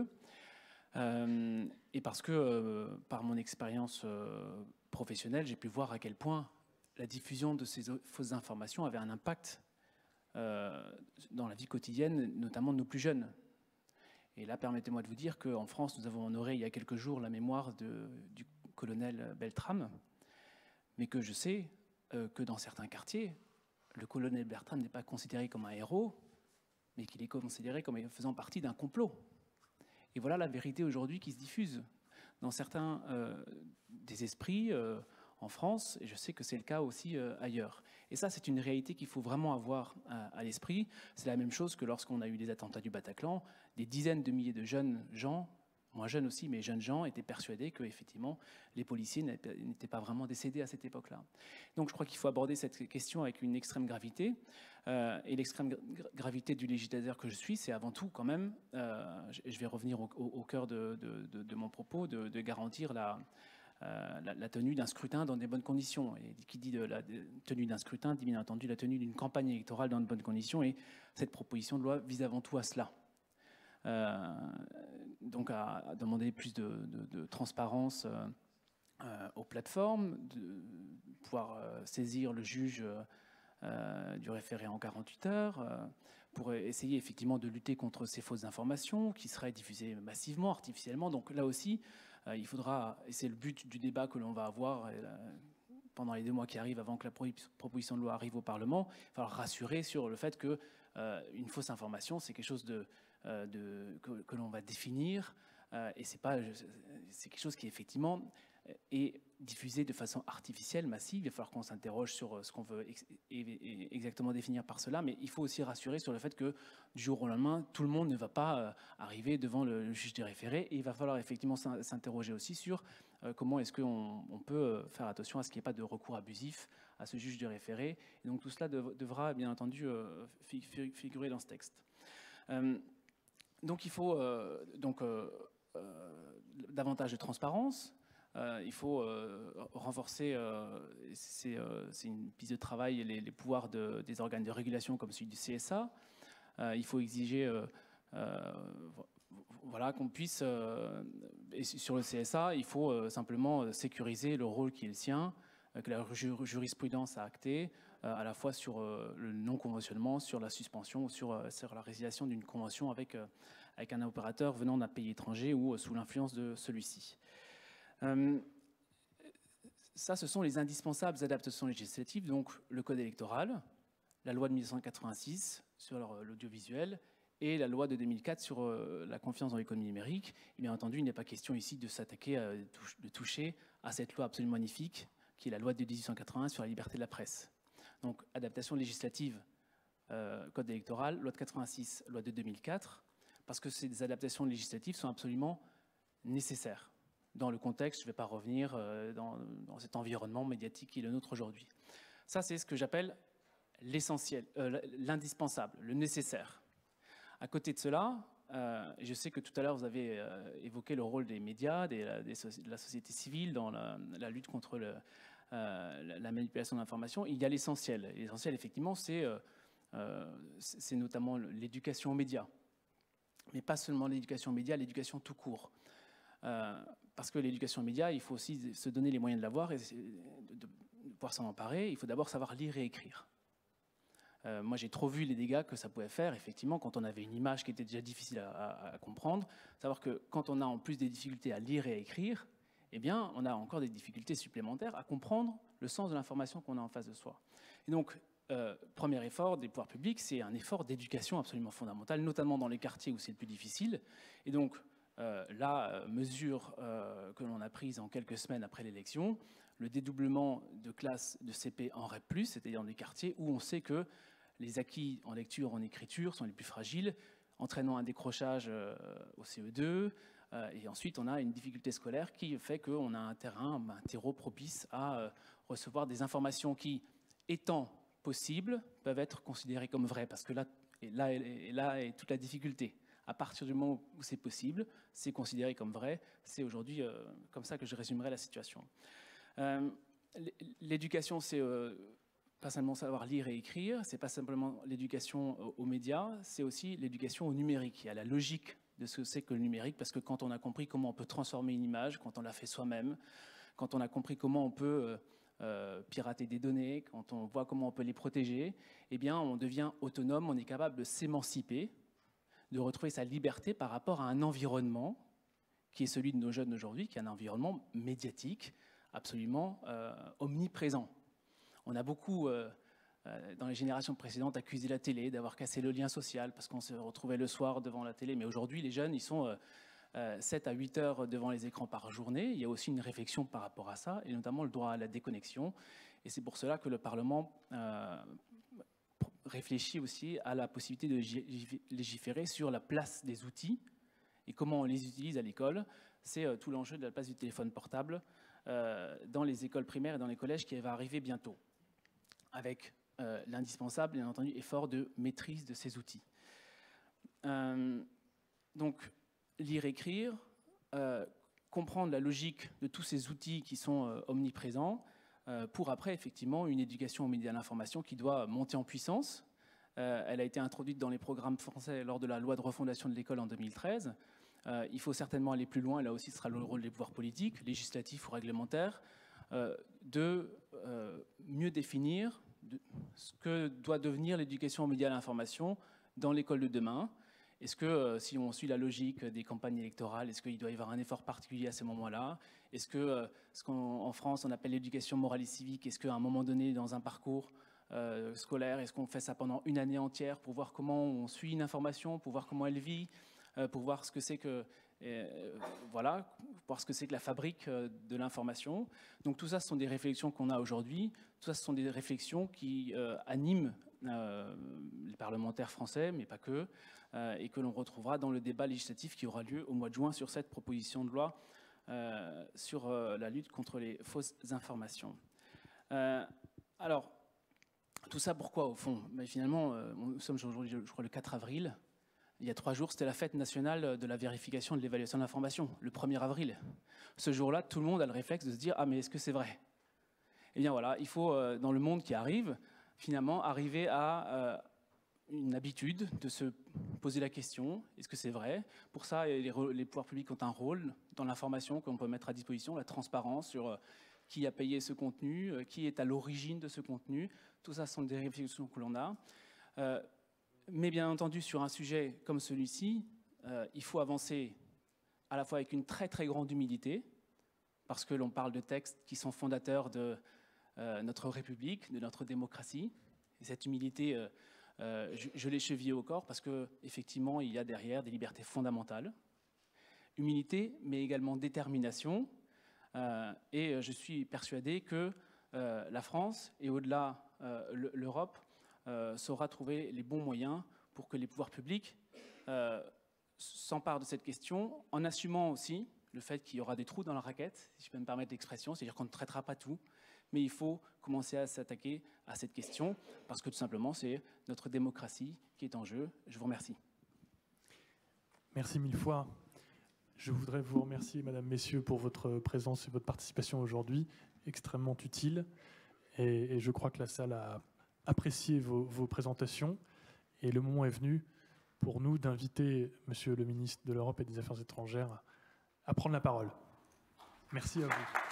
Et parce que, par mon expérience professionnelle, j'ai pu voir à quel point la diffusion de ces fausses informations avait un impact dans la vie quotidienne, notamment de nos plus jeunes. Et là, permettez-moi de vous dire qu'en France, nous avons honoré il y a quelques jours la mémoire du colonel Beltrame, mais que je sais que dans certains quartiers, le colonel Beltrame n'est pas considéré comme un héros, mais qu'il est considéré comme faisant partie d'un complot. Et voilà la vérité aujourd'hui qui se diffuse dans certains des esprits en France, et je sais que c'est le cas aussi ailleurs. Et ça, c'est une réalité qu'il faut vraiment avoir à l'esprit. C'est la même chose que lorsqu'on a eu les attentats du Bataclan. Des dizaines de milliers de jeunes gens, moins jeunes aussi, mais jeunes gens, étaient persuadés que, effectivement, les policiers n'étaient pas vraiment décédés à cette époque-là. Donc je crois qu'il faut aborder cette question avec une extrême gravité. Et l'extrême gravité du législateur que je suis, c'est avant tout quand même, je vais revenir au cœur de mon propos, de garantir la tenue d'un scrutin dans des bonnes conditions. Et qui dit de la tenue d'un scrutin dit bien entendu la tenue d'une campagne électorale dans de bonnes conditions. Et cette proposition de loi vise avant tout à cela. Donc à demander plus de transparence aux plateformes, de pouvoir saisir le juge du référé en 48 heures, pour essayer effectivement de lutter contre ces fausses informations qui seraient diffusées massivement, artificiellement. Donc là aussi, il faudra, et c'est le but du débat que l'on va avoir pendant les 2 mois qui arrivent avant que la proposition de loi arrive au Parlement, il va falloir rassurer sur le fait que une fausse information, c'est quelque chose que l'on va définir, et c'est quelque chose qui effectivement est diffusé de façon artificielle, massive. Il va falloir qu'on s'interroge sur ce qu'on veut exactement définir par cela, mais il faut aussi rassurer sur le fait que du jour au lendemain, tout le monde ne va pas arriver devant le juge des référés, et il va falloir effectivement s'interroger aussi sur comment est-ce qu'on peut faire attention à ce qu'il n'y ait pas de recours abusif à ce juge des référés. Et donc tout cela devra bien entendu figurer dans ce texte. Donc il faut davantage de transparence. Il faut renforcer, c'est une piste de travail, les pouvoirs des organes de régulation comme celui du CSA. Il faut exiger voilà, qu'on puisse, et sur le CSA, il faut simplement sécuriser le rôle qui est le sien, que la jurisprudence a acté, à la fois sur le non-conventionnement, sur la suspension ou sur la résiliation d'une convention avec un opérateur venant d'un pays étranger ou sous l'influence de celui-ci. Ça, ce sont les indispensables adaptations législatives, donc le code électoral, la loi de 1986 sur l'audiovisuel et la loi de 2004 sur la confiance dans l'économie numérique. Et bien entendu, il n'est pas question ici de s'attaquer, de toucher à cette loi absolument magnifique, qui est la loi de 1881 sur la liberté de la presse. Donc, adaptation législative, code électoral, loi de 86, loi de 2004, parce que ces adaptations législatives sont absolument nécessaires. Dans le contexte, je ne vais pas revenir dans cet environnement médiatique qui est le nôtre aujourd'hui. Ça, c'est ce que j'appelle l'essentiel, l'indispensable, le nécessaire. À côté de cela, je sais que tout à l'heure, vous avez évoqué le rôle des médias, de la société civile dans la lutte contre la manipulation de l'information. Il y a l'essentiel. L'essentiel, effectivement, c'est notamment l'éducation aux médias. Mais pas seulement l'éducation aux médias, l'éducation tout court. Parce que l'éducation aux médias, il faut aussi se donner les moyens de l'avoir et de pouvoir s'en emparer. Il faut d'abord savoir lire et écrire. Moi, j'ai trop vu les dégâts que ça pouvait faire, effectivement, quand on avait une image qui était déjà difficile à comprendre. Savoir que quand on a en plus des difficultés à lire et à écrire, eh bien, on a encore des difficultés supplémentaires à comprendre le sens de l'information qu'on a en face de soi. Et donc, premier effort des pouvoirs publics, c'est un effort d'éducation absolument fondamental, notamment dans les quartiers où c'est le plus difficile. Et donc, la mesure que l'on a prise en quelques semaines après l'élection, le dédoublement de classes de CP en REP+, c'est-à-dire dans des quartiers où on sait que les acquis en lecture, en écriture sont les plus fragiles, entraînant un décrochage au CE2, et ensuite on a une difficulté scolaire qui fait qu'on a un terreau propice à recevoir des informations qui, étant possibles, peuvent être considérées comme vraies, parce que là est toute la difficulté. À partir du moment où c'est possible, c'est considéré comme vrai. C'est aujourd'hui comme ça que je résumerai la situation. L'éducation, c'est pas seulement savoir lire et écrire, c'est pas simplement l'éducation aux médias, c'est aussi l'éducation au numérique. Il y a la logique de ce que c'est que le numérique, parce que quand on a compris comment on peut transformer une image, quand on l'a fait soi-même, quand on a compris comment on peut pirater des données, quand on voit comment on peut les protéger, eh bien, on devient autonome, on est capable de s'émanciper, de retrouver sa liberté par rapport à un environnement qui est celui de nos jeunes aujourd'hui, qui est un environnement médiatique, absolument omniprésent. On a beaucoup, dans les générations précédentes, accusé la télé d'avoir cassé le lien social parce qu'on se retrouvait le soir devant la télé. Mais aujourd'hui, les jeunes, ils sont 7 à 8 heures devant les écrans par journée. Il y a aussi une réflexion par rapport à ça, et notamment le droit à la déconnexion. Et c'est pour cela que le Parlement réfléchit aussi à la possibilité de légiférer sur la place des outils et comment on les utilise à l'école. C'est tout l'enjeu de la place du téléphone portable dans les écoles primaires et dans les collèges qui va arriver bientôt, avec l'indispensable, bien entendu, effort de maîtrise de ces outils. Donc, lire, écrire, comprendre la logique de tous ces outils qui sont omniprésents, pour après, effectivement, une éducation aux médias de l'information qui doit monter en puissance. Elle a été introduite dans les programmes français lors de la loi de refondation de l'école en 2013. Il faut certainement aller plus loin, là aussi ce sera le rôle des pouvoirs politiques, législatifs ou réglementaires, de mieux définir ce que doit devenir l'éducation aux médias de l'information dans l'école de demain. Est-ce que, si on suit la logique des campagnes électorales, est-ce qu'il doit y avoir un effort particulier à ce moment-là? Est-ce que ce qu'en France on appelle l'éducation morale et civique, est-ce qu'à un moment donné, dans un parcours scolaire, est-ce qu'on fait ça pendant une année entière pour voir comment on suit une information, pour voir comment elle vit, pour voir ce que c'est que, voilà, voir ce que c'est que la fabrique de l'information. Donc tout ça, ce sont des réflexions qu'on a aujourd'hui. Tout ça, ce sont des réflexions qui animent les parlementaires français, mais pas que, et que l'on retrouvera dans le débat législatif qui aura lieu au mois de juin sur cette proposition de loi sur la lutte contre les fausses informations. Alors, tout ça pourquoi, au fond? Mais finalement, nous sommes aujourd'hui, je crois, le 4 avril. Il y a 3 jours, c'était la fête nationale de la vérification et de l'évaluation de l'information, le 1er avril. Ce jour-là, tout le monde a le réflexe de se dire « Ah, mais est-ce que c'est vrai ?» Eh bien voilà, il faut, dans le monde qui arrive, finalement, arriver à une habitude de se poser la question « Est-ce que c'est vrai ?» Pour ça, les pouvoirs publics ont un rôle dans l'information qu'on peut mettre à disposition, la transparence sur qui a payé ce contenu, qui est à l'origine de ce contenu. Tout ça sont des réflexions que l'on a. Mais bien entendu, sur un sujet comme celui-ci, il faut avancer à la fois avec une très très grande humilité, parce que l'on parle de textes qui sont fondateurs de notre République, de notre démocratie. Et cette humilité, je l'ai chevillée au corps, parce qu'effectivement, il y a derrière des libertés fondamentales. Humilité, mais également détermination. Et je suis persuadé que la France, et au-delà l'Europe, saura trouver les bons moyens pour que les pouvoirs publics s'emparent de cette question, en assumant aussi le fait qu'il y aura des trous dans la raquette, si je peux me permettre l'expression, c'est-à-dire qu'on ne traitera pas tout, mais il faut commencer à s'attaquer à cette question, parce que tout simplement, c'est notre démocratie qui est en jeu. Je vous remercie. Merci mille fois. Je voudrais vous remercier, Madame, Messieurs, pour votre présence et votre participation aujourd'hui, extrêmement utile. Et je crois que la salle a apprécié vos présentations. Et le moment est venu pour nous d'inviter Monsieur le ministre de l'Europe et des Affaires étrangères à prendre la parole. Merci à vous.